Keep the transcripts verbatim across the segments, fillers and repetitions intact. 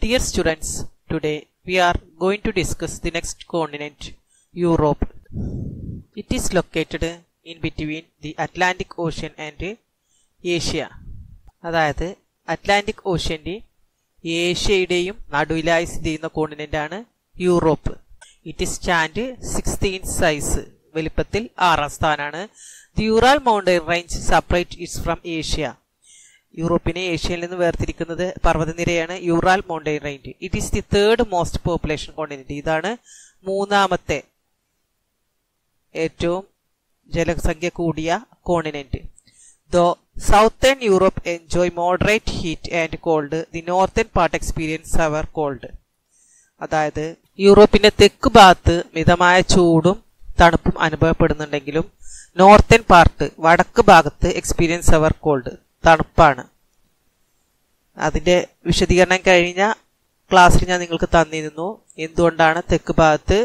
Dear students, today we are going to discuss the next continent, Europe. It is located in between the Atlantic Ocean and Asia. അതായത് Atlantic ഓഷ്യന്റെ ഏഷ്യയുടെയും നടുവിലായി സ്ഥിതി ചെയ്യുന്ന continent ആണ് Europe. It is stand sixteen size, വലിപ്പത്തിൽ ആറാം സ്ഥാനാണ്. The Ural mountain range separate its from Asia. യൂറോപ്പിനെ ഏഷ്യയിൽ നിന്ന് വേർതിരിക്കുന്നത് പർവ്വതനിരയാണ് Ural mountain range. It is the third most population continent. ഇതാണ് മൂന്നാമത്തെ ഏറ്റവും ജനസംഖ്യ കൂടിയ continent. Though southern Europe enjoy moderate heat and cold, the northern part experience our cold. അതായത് യൂറോപ്പിന്റെ തെക്ക് ഭാഗത്ത് മിതമായ ചൂടും തണുപ്പും അനുഭവപ്പെടുന്നുണ്ടെങ്കിലും നോർത്തേൺ പാർട്ട് വടക്ക് ഭാഗത്ത് എക്സ്പീരിയൻസ് അവർ കോൾഡ്, തണുപ്പാണ്. അതിന്റെ വിശദീകരണം കഴിഞ്ഞ ക്ലാസ്സിൽ ഞാൻ നിങ്ങൾക്ക് തന്നിരുന്നു. എന്തുകൊണ്ടാണ് തെക്ക് ഭാഗത്ത്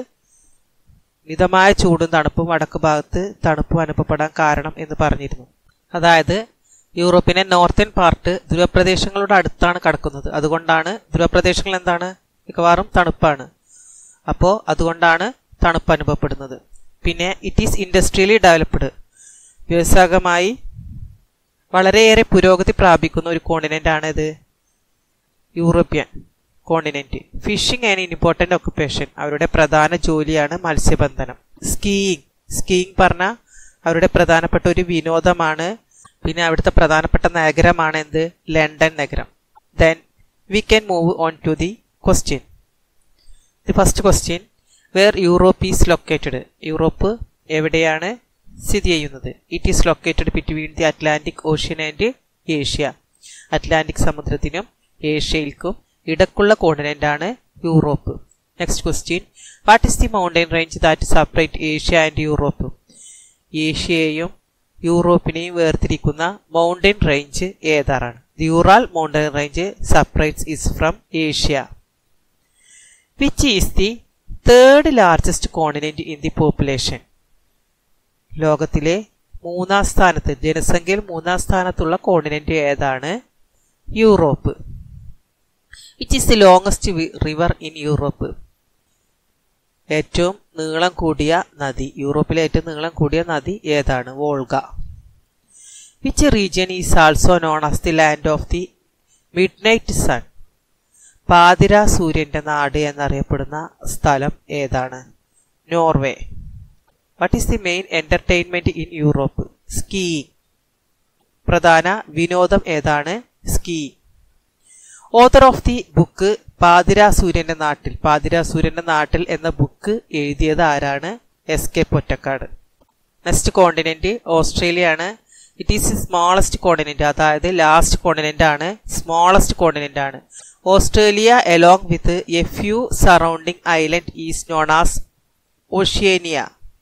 മിതമായ ചൂടും തണുപ്പും വടക്ക് ഭാഗത്ത് തണുപ്പും അനുഭവപ്പെടാൻ കാരണം എന്ന് പറഞ്ഞിരുന്നു. അതായത് യൂറോപ്പിനെ നോർത്തേൺ പാർട്ട് ധ്രുവപ്രദേശങ്ങളുടെ അടുത്താണ് കിടക്കുന്നത്. അതുകൊണ്ടാണ് ധ്രുവപ്രദേശങ്ങൾ എന്താണ് മിക്കവാറും തണുപ്പാണ്. അപ്പോൾ അതുകൊണ്ടാണ് തണുപ്പ് അനുഭവപ്പെടുന്നത്. പിന്നെ ഇറ്റ് ഈസ് ഇൻഡസ്ട്രിയലി ഡെവലപ്ഡ്, വ്യാവസായികമായി വളരെയേറെ പുരോഗതി പ്രാപിക്കുന്ന ഒരു കോണ്ടിനെന്റ് ആണ് ഇത് European continent. Fishing and important occupation, അവരുടെ പ്രധാന ജോലിയാണ് മത്സ്യബന്ധനം. സ്കീയിങ്, സ്കീയിങ് പറഞ്ഞാൽ അവരുടെ പ്രധാനപ്പെട്ട ഒരു വിനോദമാണ്. പിന്നെ അവിടുത്തെ പ്രധാനപ്പെട്ട നഗരമാണ് എന്ത്, ലണ്ടൻ നഗരം. Then we can move on to the question. The first question, where Europe is located. Europe എവിടെയാണ് സ്ഥിതി ചെയ്യുന്നത്? It is located between the Atlantic ocean and Asia. Atlantic സമുദ്രത്തിനും ഏഷ്യയിൽക്കും ഇടക്കുള്ള കോണ്ടിനെന്റ് ആണ് Europe. Next question, what is the mountain range that separate Asia and Europe. ഏഷ്യയെയും യൂറോപ്പിനെയും വേർതിരിക്കുന്ന മൗണ്ടൻ റേഞ്ച് ഏതാണ്? The Ural mountain range separates is from Asia. Which is the third largest continent in the population. ലോകത്തിലെ മൂന്നാം സ്ഥാനത്ത്, ജനസംഖ്യയിൽ മൂന്നാം സ്ഥാനത്തുള്ള കോണ്ടിനെന്റ് ഏതാണ്? Europe. Which is the longest river in Europe. ഏറ്റവും നീളം കൂടിയ നദി, യൂറോപ്പിലെ ഏറ്റവും നീളം കൂടിയ നദി ഏതാണ്? Volga. Which region is also known as the land of the midnight sun. പാതിര സൂര്യന്റെ നാട് എന്നറിയപ്പെടുന്ന സ്ഥലം ഏതാണ്? Norway. What is the main entertainment in Europe. Skiing. പ്രധാന വിനോദം ഏതാണ്? Skiing. Author of the book പാതിര സൂര്യന്റെ നാട്ടിൽ. പാതിര സൂര്യന്റെ നാട്ടിൽ എന്ന ബുക്ക് എഴുതിയത് ആരാണ്? S K Pottekkatt. Next continent Australia ആണ്. ഇറ്റ് ഈസ് സ്മോളസ്റ്റ് കോണ്ടിനെന്റ്, അതായത് ലാസ്റ്റ് കോണ്ടിനെന്റ് ആണ്, സ്മോളസ്റ്റ് കോണ്ടിനെന്റ് ആണ്. Australia along with a few surrounding island is known as Oceania.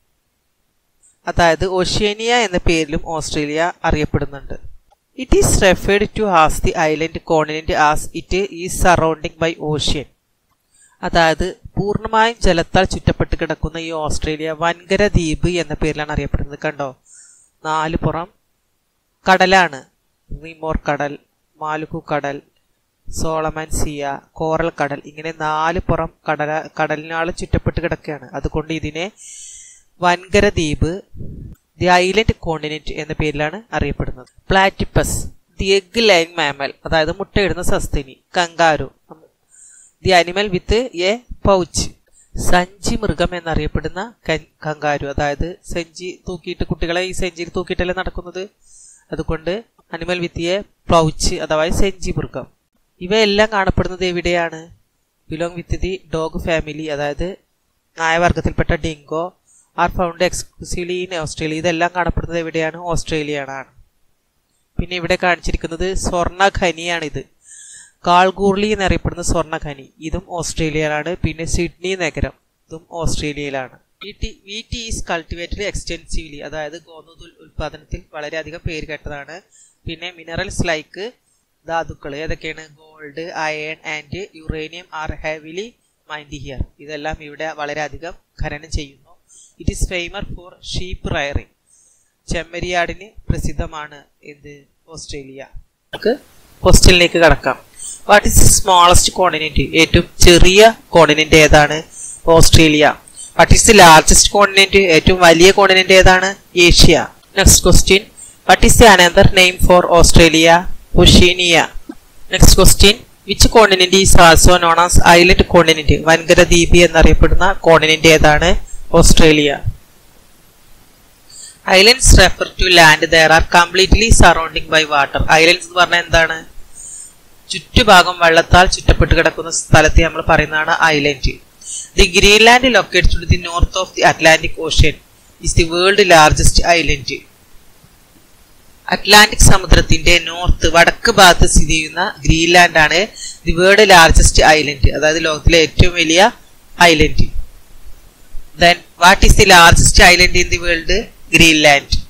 അതായത് ഓഷ്യേനിയ എന്ന പേരിലും ഓസ്ട്രേലിയ അറിയപ്പെടുന്നുണ്ട്. It is referred to as the island continent as it is surrounding by ocean. അതായത് പൂർണ്ണമായും ജലത്താൽ ചുറ്റപ്പെട്ട് കിടക്കുന്ന ഈ ഓസ്ട്രേലിയ വൻകര ദ്വീപ് എന്ന പേരിലാണ് അറിയപ്പെടുന്നത്. കണ്ടോ, നാല് പുറം കടലാണ്. റിമോർ കടൽ, മാലുക്കു കടൽ, സോളമൻ സിയ, കോറൽ കടൽ, ഇങ്ങനെ നാല് പുറം കടല കടലിനാൾ ചുറ്റപ്പെട്ട് കിടക്കുകയാണ്. അതുകൊണ്ട് ഇതിനെ വൻകര ദ്വീപ്, ദി ഐലൻഡ് കോണ്ടിനെന്റ് എന്ന പേരിലാണ് അറിയപ്പെടുന്നത്. Platypus, the egg laying mammal, അതായത് മുട്ടയിടുന്ന സസ്തനി. Kangaroo, the animal with a pouch, സഞ്ചി മൃഗം എന്നറിയപ്പെടുന്ന കങ്കാരു. അതായത് സഞ്ചി തൂക്കിയിട്ട്, കുട്ടികളെ ഈ സഞ്ചിയിൽ തൂക്കിയിട്ടല്ലേ നടക്കുന്നത്, അതുകൊണ്ട് അനിമൽ വിത്ത് എ പൗച്ച് അഥവാ സഞ്ചി മൃഗം. ഇവയെല്ലാം കാണപ്പെടുന്നത് എവിടെയാണ്? Belong with the dog family, അതായത് നായവർഗത്തിൽപ്പെട്ട dingo are found exclusively in Australia. ഇതെല്ലാം കാണപ്പെടുന്നത് എവിടെയാണ്? ഓസ്ട്രേലിയയാണ്. പിന്നെ ഇവിടെ കാണിച്ചിരിക്കുന്നത് സ്വർണ്ണ ഖനിയാണിത്. കാൾഗൂർലി എന്നറിയപ്പെടുന്ന സ്വർണ്ണ ഖനി, ഇതും ഓസ്ട്രേലിയയിലാണ്. പിന്നെ സിഡ്നി നഗരം, ഇതും ഓസ്ട്രേലിയയിലാണ്. വീറ്റ് ഈസ് കൾട്ടിവേറ്റഡ് എക്സ്റ്റെൻസീവ്ലി, അതായത് ഗോതമ്പ് ഉൽപാദനത്തിൽ വളരെയധികം പേര് കേട്ടതാണ്. പിന്നെ മിനറൽസ് ലൈക്ക്, ധാതുക്കൾ ഏതൊക്കെയാണ്? Gold, iron and uranium are heavily mined here. ഇതെല്ലാം ഇവിടെ വളരെയധികം ഖനനം ചെയ്യുന്നു. It is famous for sheep rearing, ചെമ്മരിയാടിന് പ്രസിദ്ധമാണ് എന്ത്? ഓസ്ട്രേലിയ. നമുക്ക് ക്വസ്റ്റ്യനിലേക്ക് കടക്കാം. What is the smallest continent? ഏറ്റവും ചെറിയ കോണ്ടിനെന്റ് ഏതാണ്? Australia. What is the largest continent? ഏറ്റവും വലിയ കോണ്ടിനെന്റ് ഏതാണ്? Asia. Next question, what is the another name for Australia? Oceania. Next question, which continent is also known as island continent? വൻകര ദ്വീപ് എന്നറിയപ്പെടുന്ന continent ഏതാണ്? Australia. Islands refer to land there are completely surrounding by water. Islands എന്ന് പറഞ്ഞാൽ എന്താണ്? ചുറ്റുഭാഗം വെള്ളത്താൽ ചുറ്റപ്പെട്ട് കിടക്കുന്ന സ്ഥലത്തെ നമ്മൾ പറയുന്നതാണ് island. The Greenland located to the north of the Atlantic ocean is the world largest island. Atlantic സമുദ്രത്തിന്റെ നോർത്ത് വടക്ക് ഭാഗത്ത് സ്ഥിതി ചെയ്യുന്ന ഗ്രീൻലാൻഡ് ആണ് ദി വേൾഡ് ലാർജസ്റ്റ് ഐലൻഡ്, അതായത് ലോകത്തിലെ ഏറ്റവും വലിയ island. Then what is the largest island in the world? Greenland.